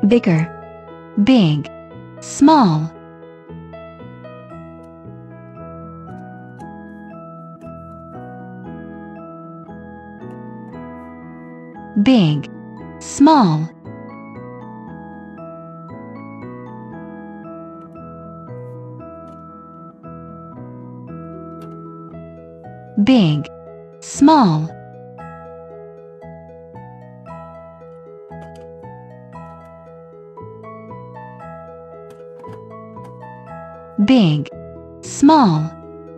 bigger, big, small. Big, small. Big, small. Big, small.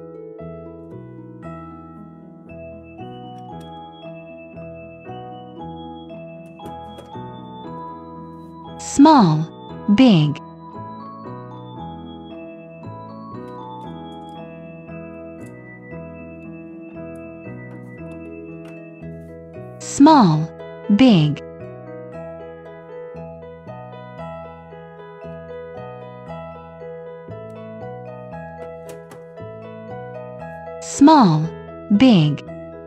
Small, big. Small, big. Small, big.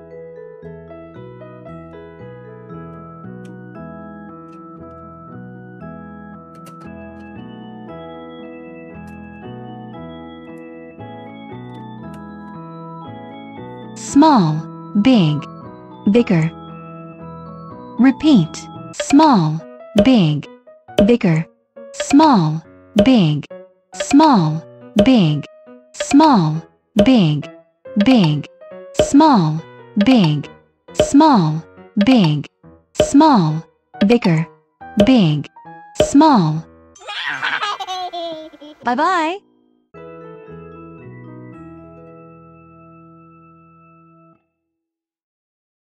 Small, big, bigger. Repeat. Small, big, bigger. Small, big, small, big, small, big, big, small, big, small, big, small, bigger, big, small. Bye-bye.